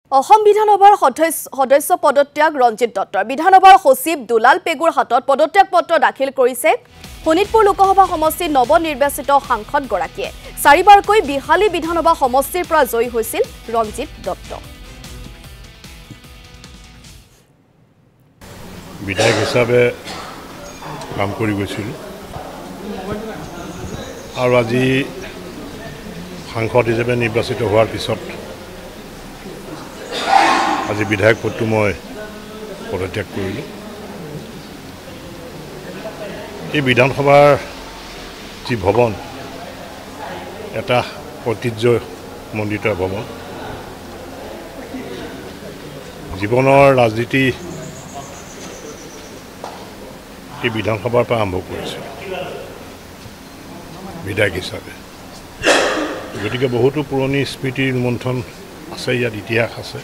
অসম বিধানসভাৰ সদস্য পদত্যাগ ৰঞ্জিত দত্তৰ বিধানসভাৰ সচিব দুলাল পেগুৰ হাতত পদত্যাগ পত্ৰ দাখিল কৰিছে শোণিতপুৰ লোকসভা সমষ্টিৰ নৱনিৰ্বাচিত সাংসদ গৰাকীয়ে চাৰিবাৰকৈ বিহালী বিধানসভা সমষ্টিৰ পৰা জয়ী হৈছিল ৰঞ্জিত দত্ত বিধায়ক হিচাপে কাম কৰি গৈছিল আৰু আজি সাংসদ হিচাপে নিৰ্বাচিত হোৱাৰ পিছত আজি বিধায়ক পদটো মই পদত্যাগ কৰিলোঁ এই বিধানসভাৰ যি ভৱন এটা ঐতিহ্যমণ্ডিত ভৱন জীৱনৰ ৰাজনীতি এই বিধানসভাৰ পৰা আৰম্ভ কৰিছিল বিধায়ক হিচাপে গতিকে বহুতো পুৰণি স্মৃতিৰ ৰোমন্থন আছে ইয়াত ইতিহাস আছে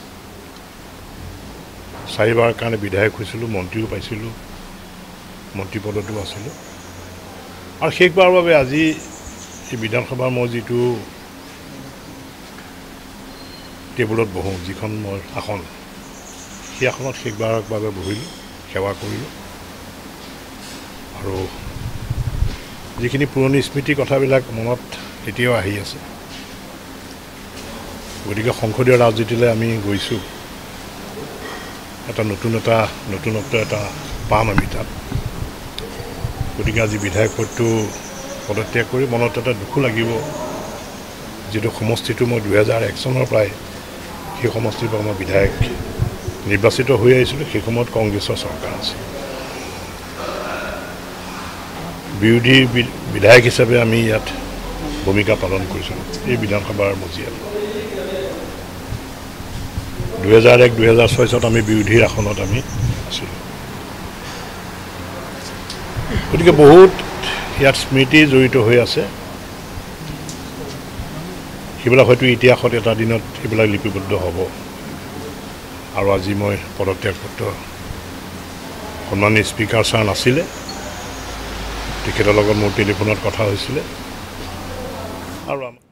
চাৰিবাৰ কাৰণে বিধায়ক হৈছিলোঁ মন্ত্ৰীও পাইছিলোঁ মন্ত্ৰী পদতো আছিলোঁ আৰু শেষবাৰৰ বাবে আজি এই বিধানসভাৰ মই যিটো টেবুলত বহোঁ যিখন মই আসন সেই আসনত শেষবাৰৰ বাবে বহিলোঁ সেৱা কৰিলোঁ আৰু যিখিনি পুৰণি স্মৃতি কথাবিলাক মনত এতিয়াও আহি আছে গতিকে সংসদীয় ৰাজনীতিলৈ আমি গৈছোঁ এটা নতুনত্ব এটা পাম আমি তাত গতিকে আজি বিধায়ক পদটো পদত্যাগ কৰি মনত এটা দুখো লাগিব যিটো সমষ্টিটো মই 2001 চনৰ পৰাই সেই সমষ্টিৰ পৰা মই বিধায়ক নিৰ্বাচিত হৈ আহিছিলোঁ সেই সময়ত কংগ্ৰেছৰ চৰকাৰ আছিল বিৰোধী বিধায়ক হিচাপে আমি ইয়াত ভূমিকা পালন কৰিছিলোঁ এই বিধানসভাৰ মজিয়াত 2001-2006 চনত আমি বিৰোধীৰ আসনত আমি আছিলোঁ গতিকে বহুত ইয়াত স্মৃতি জড়িত হৈ আছে সেইবিলাক হয়তো ইতিহাসত এটা দিনত সেইবিলাক লিপিবদ্ধ হ'ব আৰু আজি মই পদত্যাগ পত্ৰ সন্মানীয় স্পীকাৰ ছাৰ নাছিলে তেখেতৰ লগত মোৰ টেলিফোনত কথা হৈছিলে আৰু